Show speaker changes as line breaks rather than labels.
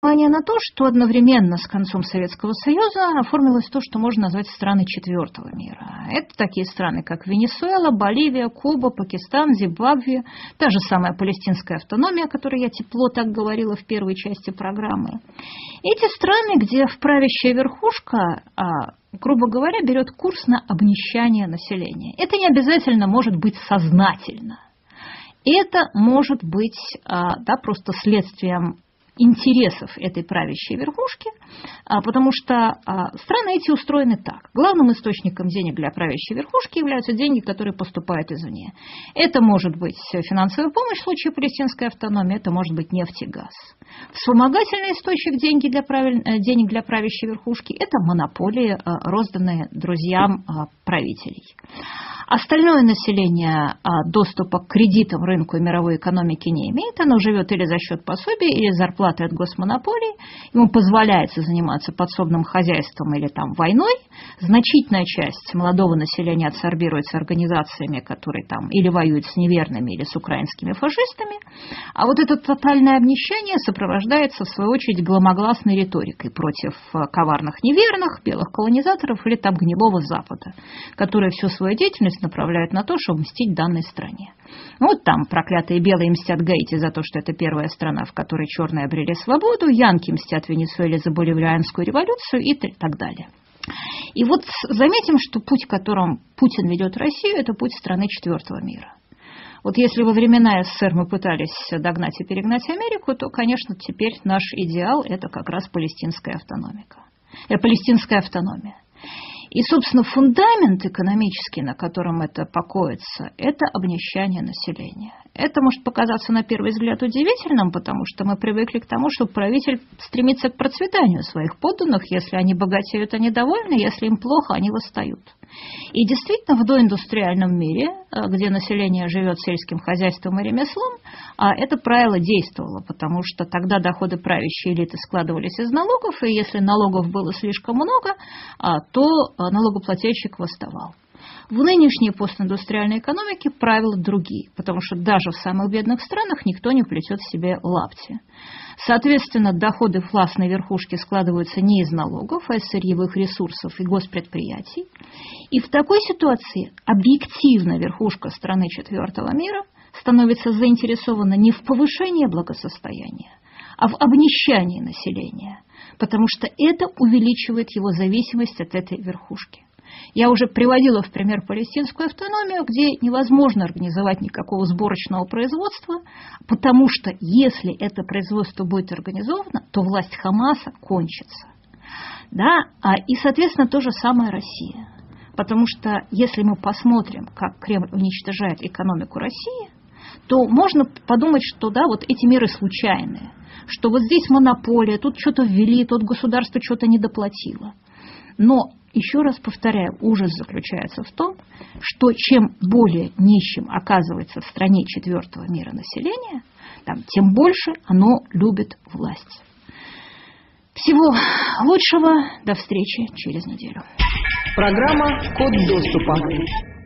основания на то, что одновременно с концом Советского Союза оформилось то, что можно назвать страны четвертого мира. Это такие страны, как Венесуэла, Боливия, Куба, Пакистан, Зимбабве, та же самая палестинская автономия, о которой я тепло так говорила в первой части программы. Эти страны, где правящая верхушка, грубо говоря, берет курс на обнищание населения. Это не обязательно может быть сознательно. Это может быть просто следствием интересов этой правящей верхушки, потому что страны эти устроены так. Главным источником денег для правящей верхушки являются деньги, которые поступают извне. Это может быть финансовая помощь в случае палестинской автономии, это может быть нефть и газ. Вспомогательный источник денег для правящей верхушки – это монополии, розданные друзьям правителей. Остальное население доступа к кредитам, рынку и мировой экономике не имеет. Оно живет или за счет пособий, или зарплаты от госмонополий. Ему позволяется заниматься подсобным хозяйством или войной. Значительная часть молодого населения адсорбируется организациями, которые или воюют с неверными, или с украинскими фашистами. А вот это тотальное обнищание сопровождается, в свою очередь, громогласной риторикой против коварных неверных, белых колонизаторов или гнилого Запада, которые всю свою деятельность направляют на то, чтобы мстить данной стране. Вот там проклятые белые мстят Гаити за то, что это первая страна, в которой черные обрели свободу, янки мстят Венесуэле за боливианскую революцию и так далее. И вот заметим, что путь, которым Путин ведет Россию, это путь страны четвертого мира. Вот если во времена СССР мы пытались догнать и перегнать Америку, то, конечно, теперь наш идеал – это как раз палестинская автономия. И, собственно, фундамент экономический, на котором это покоится, это обнищание населения. Это может показаться на первый взгляд удивительным, потому что мы привыкли к тому, что правитель стремится к процветанию своих подданных. Если они богатеют, они довольны, если им плохо, они восстают. И действительно, в доиндустриальном мире, где население живет сельским хозяйством и ремеслом, это правило действовало, потому что тогда доходы правящей элиты складывались из налогов, и если налогов было слишком много, то налогоплательщик восставал. В нынешней постиндустриальной экономике правила другие, потому что даже в самых бедных странах никто не плетет себе лапти. Соответственно, доходы властной верхушки складываются не из налогов, а из сырьевых ресурсов и госпредприятий. И в такой ситуации объективно верхушка страны четвертого мира становится заинтересована не в повышении благосостояния, а в обнищании населения, потому что это увеличивает его зависимость от этой верхушки. Я уже приводила в пример палестинскую автономию, где невозможно организовать никакого сборочного производства, потому что если это производство будет организовано, то власть Хамаса кончится. И, соответственно, то же самое Россия. Потому что если мы посмотрим, как Кремль уничтожает экономику России, то можно подумать, что эти меры случайные, что вот здесь монополия, тут что-то ввели, тут государство что-то недоплатило. Но, еще раз повторяю, ужас заключается в том, что чем более нищим оказывается в стране четвертого мира население, тем больше оно любит власть. Всего лучшего, до встречи через неделю.
Программа «Код доступа».